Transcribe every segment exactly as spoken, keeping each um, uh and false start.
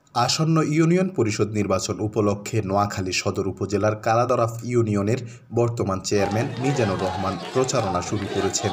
আসন্ন ইউনিয়ন পরিষদ নির্বাচন উপলক্ষে নোয়াখালী সদর উপজেলার কালাদরাফ ইউনিয়নের বর্তমান চেয়ারম্যান মিজানুর রহমান প্রচারণা শুরু করেছেন।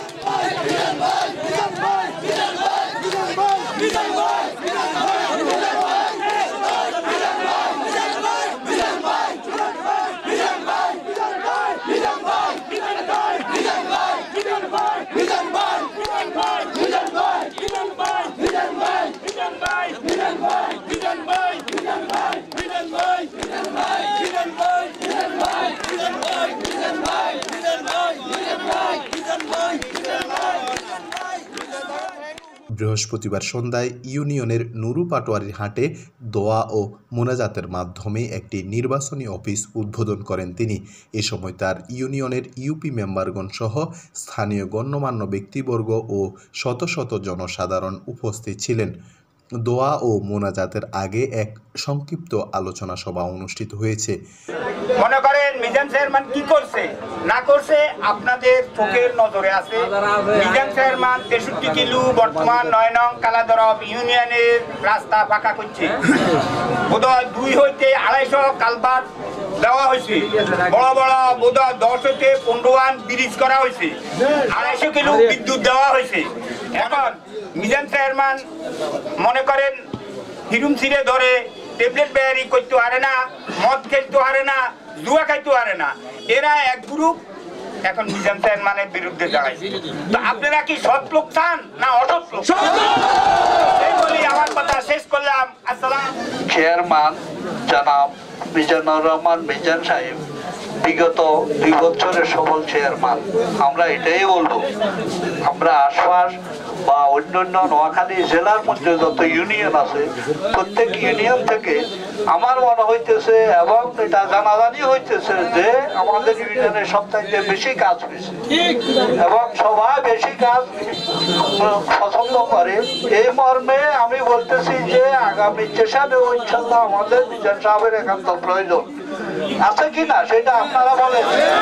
বৃহস্পতিবার সন্ধ্যায় ইউনিয়নের নুরু পাটোয়ারির হাটে দোয়া ও মোনাজাতের মাধ্যমে একটি নির্বাচনী অফিস উদ্বোধন করেন তিনি। এ সময় তার ইউনিয়নের ইউপি মেম্বারগণ সহ স্থানীয় গণ্যমান্য ব্যক্তিবর্গ ও শত শত জনসাধারণ উপস্থিত ছিলেন। দোয়া ও মোনাজাতের আগে এক সংক্ষিপ্ত আলোচনা সভা অনুষ্ঠিত হয়েছে। মনে করেন মিজান চেয়ারম্যান কি করছে না করছে আপনাদের চোখের নজরে আছে। মিজান চেয়ারম্যান তেষট্টি কিলো বর্তমান নয় নং কালাদরফ ইউনিয়নের রাস্তা ফাঁকা করছে। বোধহয় দুই হইতে আড়াইশো কালভার্ট দেওয়া হয়েছে। বড় বড় বোধহয় দশ হইতে পনেরো ওয়ান ব্রিজ করা হয়েছে। আড়াইশো কিলো বিদ্যুৎ দেওয়া হয়েছে। এখন মিজান চেয়ারম্যান মনে করেন হিরুম ছিঁড়ে ধরে ট্যাবলেট বেয়ারি করতে পারে না, মদ খেলতে পারে না, জুয়া খাইতে পারে না। এরা এক গ্রুপ এখন মিজান চেয়ারম্যানের বিরুদ্ধে দাঁড়াইছে। তো আপনারা কি সৎ লোক চান না অসৎ লোক? এই বলি আমার কথা শেষ করলাম। আসসালাম। চেয়ারম্যান জনাব মিজানুর রহমান মিজান সাহেব বিগত দুই বছরের সফল চেয়ারম্যান। আমরা এটাই বলবো, আমরা আশপাশ বা অন্যান্য নোয়াখালী জেলার মধ্যে যত ইউনিয়ন আছে প্রত্যেক ইউনিয়ন থেকে আমার মনে হইতেছে এবং এটা জানাজানি হইতেছে যে আমাদের ইউনিয়নের সবথেকে বেশি কাজ হয়েছে এবং সবাই বেশি কাজ পছন্দ করে। এই মর্মে আমি বলতেছি যে আগামী সেশনেও ইনশাল্লাহ আমাদের মিজান সাহেবের একান্ত প্রয়োজন আছে কিনা সেটা আপনারা বলেন।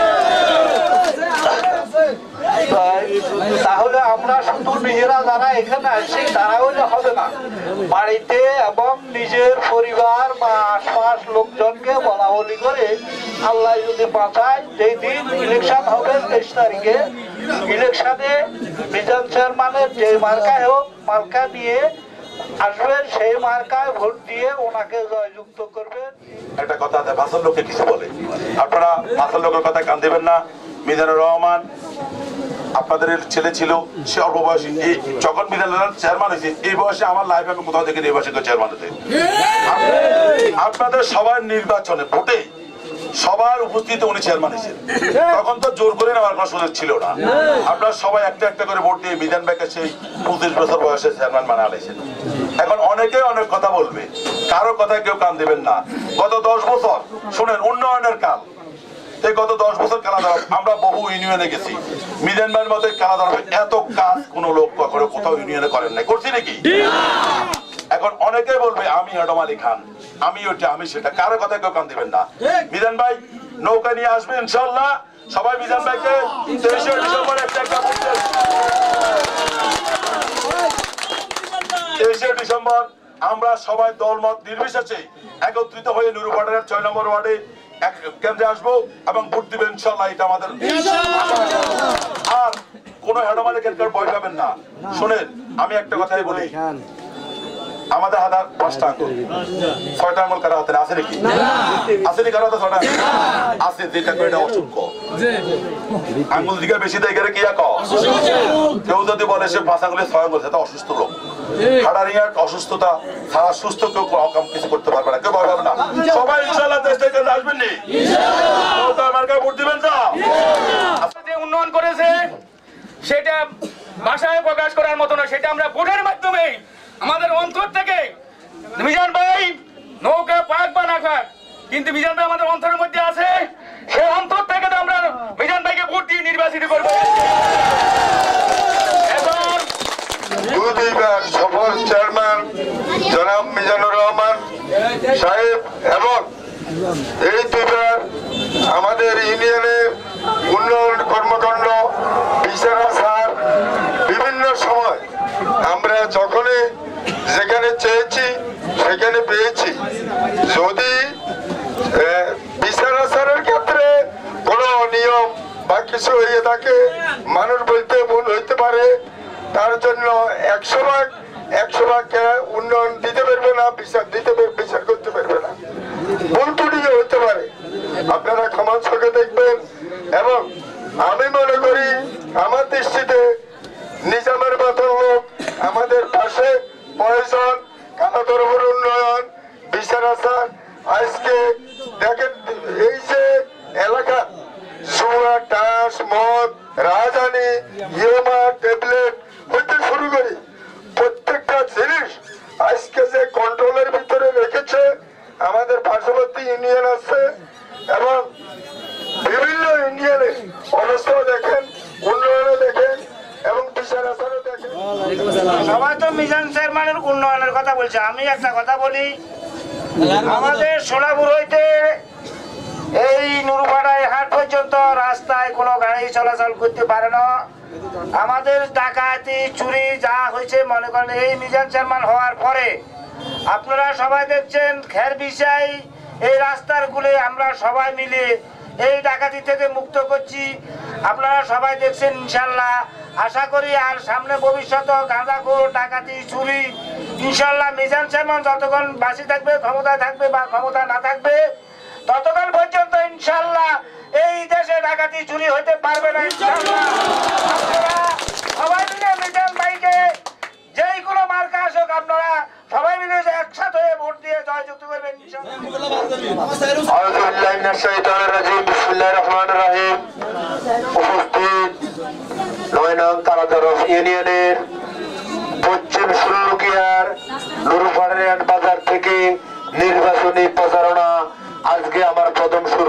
তাহলে আমরা শুধু নিজেরা যারা এখানে আছি তারা হইলে হবে না, বাড়িতে এবং নিজের পরিবার বা আশপাশ লোকজনকে বলা বলি করে আল্লাহ যদি বাঁচায় যেই দিন ইলেকশন হবে তেইশ তারিখে ইলেকশনে মিজান চেয়ারম্যানের যে মার্কায় হোক মার্কা নিয়ে আসবেন, সেই মার্কায় ভোট দিয়ে ওনাকে জয়যুক্ত করবেন। একটা কথা আছে, ভাষার লোকে কিছু বলে, আপনারা ভাষার লোকের কথা কান দেবেন না। মিজানুর রহমান আপনাদের ছেলে ছিল, সে অল্প বয়সী। এই যখন মিজানুর রহমান চেয়ারম্যান হয়েছে এই বয়সে আমার লাইফে আমি কোথাও দেখে এই বয়সে চেয়ারম্যান হতে। আপনাদের সবার নির্বাচনে ভোটে সবার উপস্থিত উনি চেয়ারম্যান হয়েছেন। তখন তো জোর করে নেওয়ার কোনো সুযোগ ছিল না। আপনারা সবাই একটা একটা করে ভোট দিয়ে মিজান ভাইকে সেই পঁচিশ বছর বয়সে চেয়ারম্যান বানা আলাইছেন। এখন অনেকে অনেক কথা বলবে, কারো কথায় কেউ কান দেবেন না। গত দশ বছর শুনেন উন্নয়নের কাল। এই গত দশ বছর কালাদরফ আমরা বহু ইউনিয়নে গেছি। মিজান ভাইয়ের মতো কালাদরফে এত কাজ কোন লোক কখনো কোথাও ইউনিয়নে করেন নাই। করছি নাকি? এখন অনেকে বলবে আমি হেডম আলী খান, আমি ওইটা আমি সেটা, কারো কথা কেউ কান দিবেন না। মিজান ভাই নৌকা নিয়ে আসবে ইনশাল্লাহ। সবাই মিজান ভাইকে তেইশে ডিসেম্বর একটা একটা তেইশে ডিসেম্বর আমরা সবাই দলমত নির্বিশেষে একত্রিত হয়ে নুরু পাটোয়ারির ছয় নম্বর ওয়ার্ডে কেন্দ্রে আসবো এবং ভোট দিবেন ইনশাল্লাহ। এটা আমাদের। আর কোন হেডম আলী খানকে ভয় পাবেন না। শুনেন আমি একটা কথাই বলি, আমাদের হাতে পাঁচটা আঙ্গুল, ছয়টা আঙ্গুল কারো হাতে আছে নাকি? আছে নি কারো হাতে ছয়টা আছে? যেটা করে এটা অসংখ্য আঙ্গুল দিকে বেশি দেয় গেলে কি কেউ যদি বলে সে পাঁচ আঙ্গুলে ছয় আঙ্গুল, সেটা অসুস্থ লোক। হাড়ারিয়ার অসুস্থতা সারা সুস্থ কেউ কিছু করতে পারবে না, কেউ ভয় পাবে না। সবাই ইনশাআল্লাহ দেশ থেকে আসবেন নি, আমার গায়ে ভোট দিবেন না। যে উন্নয়ন করেছে সেটা ভাষায় প্রকাশ করার মতো না, সেটা আমরা ভোটের মাধ্যমে আমাদের অন্তর থেকে। মিজান ভাই নৌকা পাক বা না খাক, কিন্তু মিজান ভাই আমাদের অন্তরের মধ্যে আছে। সেই অন্তর থেকে আমরা মিজান ভাইকে ভোট দিয়ে নির্বাচিত করবো। এখন দুইবার সফল চেয়ারম্যান জনাব মিজানুর রহমান সাহেব এবং এই দুইবার আমাদের ইউনিয়নের উন্নয়ন কর্মকাণ্ড বিচারা স্যার বিভিন্ন সময় আমরা যখনই যেখানে চেয়েছি ওইখানে পেয়েছি। যদি বিচার আচারের ক্ষেত্রে কোনো অনিয়ম বা কিছু হয়ে থাকে, মানুষ বলতে ভুল হইতে পারে, তার জন্য একশো ভাগ একশো ভাগকে উন্নয়ন দিতে পারবে না, বিচার দিতে বিচার করতে পারবে না, ভুল ত্রুটি হইতে পারে। আপনারা ক্ষমা চোখে দেখবেন। এবং আমি মনে করি আমার দৃষ্টিতে নিজামের মতন লোক আমাদের পাশে প্রয়োজন। কালাদরবার উন্নয়ন, বিচার আচার। আজকে দেখেন এই যে এলাকা সুয়া, টাস, মদ, রাজধানী, ইয়েমা, ট্যাবলেট হইতে শুরু করি প্রত্যেকটা জিনিস আজকে যে কন্ট্রোলের ভিতরে রেখেছে। আমাদের পার্শ্ববর্তী ইউনিয়ন আছে এবং বিভিন্ন ইউনিয়নে অবস্থা দেখেন, উন্নয়নে দেখেন এবং বিচার আচারও দেখেন। সবাই তো মিজান চেয়ারম্যানের উন্নয়নের কথা বলছে, আমি একটা কথা বলি। আমাদের সোনাপুর হইতে এই নুরুপাড়ায় হাট পর্যন্ত রাস্তায় কোনো গাড়ি চলাচল করতে পারে না। আমাদের ডাকাতি, চুরি যা হয়েছে মনে করেন এই মিজান চেয়ারম্যান হওয়ার পরে আপনারা সবাই দেখছেন খের বিষয় এই রাস্তার গুলে আমরা সবাই মিলে এই ডাকাতি থেকে মুক্ত করছি। আপনারা সবাই দেখছেন ইনশাল্লাহ। আশা করি আর সামনে ভবিষ্যৎ গাঁজাখোর, ডাকাতি, চুরি ইনশাল্লাহ মিজান চেয়ারম্যান যতক্ষণ বাঁচি থাকবে, ক্ষমতায় থাকবে বা ক্ষমতা না থাকবে, ততক্ষণ পর্যন্ত ইনশাল্লাহ এই দেশে ডাকাতি চুরি হইতে পারবে না। ইনশাল্লাহ সবাই মিলে মিজান ভাইকে যেই কোনো মার্কা আসুক আপনারা সবাই মিলে একসাথে হয়ে ভোট দিয়ে জয়যুক্ত করবেন ইউনিয়নের পশ্চিম ষোলকিয়ার নুরুপাড়ার বাজার থেকে নির্বাচনী প্রচারণা আজকে আমার প্রথম শুরু।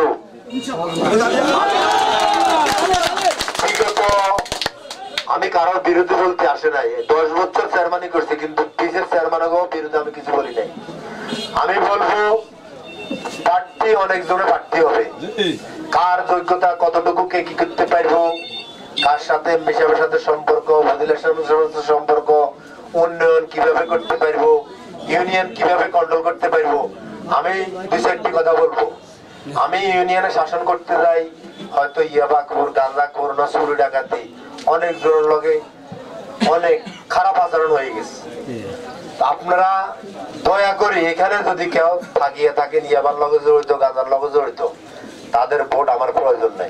বিগত আমি কারোর বিরুদ্ধে বলতে আসে নাই, দশ বছর চেয়ারম্যানই করছি, কিন্তু পিসের চেয়ারম্যানও বিরুদ্ধে আমি কিছু বলি নাই। আমি বলবো প্রার্থী অনেকজনের প্রার্থী হবে, কার যোগ্যতা কতটুকু কে কি করতে পারবো, কার সাথে মিশামের সাথে সম্পর্ক, মহিলার সাথে সম্পর্ক, উন্নয়ন কিভাবে করতে পারবো, ইউনিয়ন কিভাবে কন্ট্রোল করতে পারবো, আমি দুই চারটি কথা বলবো। আমি ইউনিয়নে শাসন করতে যাই, হয়তো ইয়াবা খোর, গাঁজা খোর, নসুরি ডাকাতি অনেক জোরের লগে অনেক খারাপ আচরণ হয়ে গেছে। আপনারা দয়া করে এখানে যদি কেউ থাকিয়ে থাকেন ইয়াবার লগে জড়িত, গাঁজার লগে জড়িত, তাদের ভোট আমার প্রয়োজন নাই।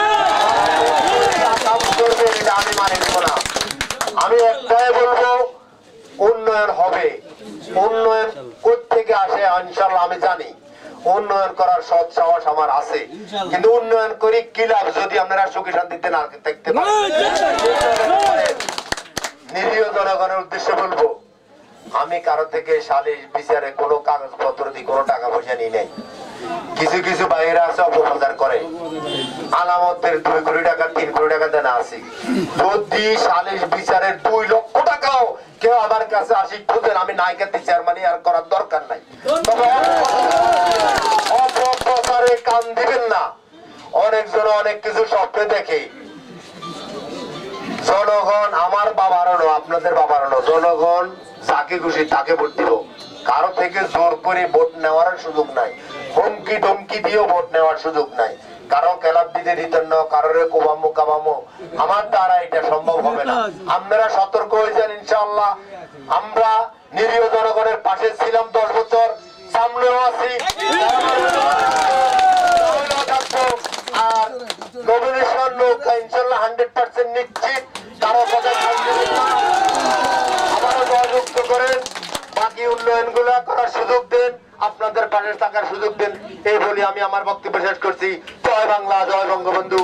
আমি মানে নেব না। আমি একটাই বলবো উন্নয়ন হবে। উন্নয়ন কোত্থেকে আসে ইনশাল্লাহ আমি জানি, উন্নয়ন করার সৎ সাহস আমার আছে, কিন্তু উন্নয়ন করি কি লাভ যদি আপনারা সুখী শান্তিতে না থাকতে পারেন। নিরীহ জনগণের উদ্দেশ্যে বলবো, আমি কারো থেকে সালিশ বিচারে কোনো কাগজপত্র দিয়ে কোনো টাকা পয়সা নিই নাই। কিছু কিছু বাইরে আছে অপপ্রচার করে, আলামতের দুই কোটি টাকা তিন কোটি টাকা দেনা আছে। যদি সালিশ বিচারের দুই লক্ষ টাকাও কেউ আমার কাছে আসি খুঁজেন, আমি নায়িকাতে চেয়ারম্যানই আর করার দরকার নাই। অপপ্রচারে কান দিবেন না। অনেকজন অনেক কিছু স্বপ্নে দেখে। জনগণ আমার বাবারও, আপনাদের বাবারও, জনগণ যাকে খুশি তাকে ভোট দিব। কারো থেকে জোর করে ভোট নেওয়ার সুযোগ নাই, হুমকি ধমকি দিয়েও ভোট নেওয়ার সুযোগ নাই। কারো ক্লাব দিতে দিতেন না, কারোর কোবামো কাবামো, আমার দ্বারা এটা সম্ভব হবে না। আপনারা সতর্ক হয়ে যান। ইনশাআল্লাহ আমরা নিরীহ জনগণের পাশে ছিলাম দশ বছর, সামনেও আছি, আর নমিনেশন নৌকা ইনশাআল্লাহ হান্ড্রেড পার্সেন্ট নিশ্চিত। কারো কথা আবারও জয়যুক্ত করেন, বাকি উন্নয়ন গুলা করার সুযোগ দেন, আপনাদের পাশে থাকার সুযোগ দেন। এই বলি আমি আমার বক্তব্য শেষ করছি। জয় বাংলা, জয় বঙ্গবন্ধু।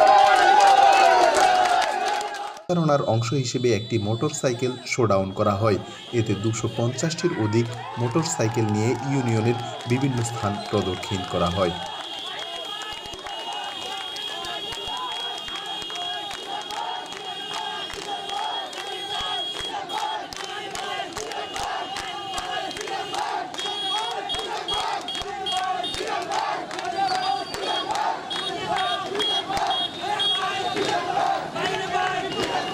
প্রচারণার অংশ হিসেবে একটি মোটরসাইকেল শোডাউন করা হয়। এতে দুশো পঞ্চাশটির অধিক মোটরসাইকেল নিয়ে ইউনিয়নের বিভিন্ন স্থান প্রদক্ষিণ করা হয়।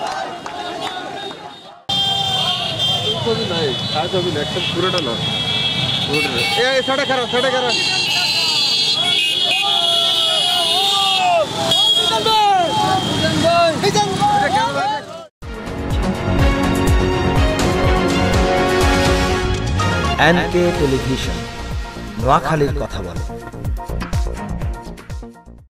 নাই কাজ হবে না, একটা পুরোটা না। এন কে টেলিভিশন, নোয়াখালীর কথা বলে।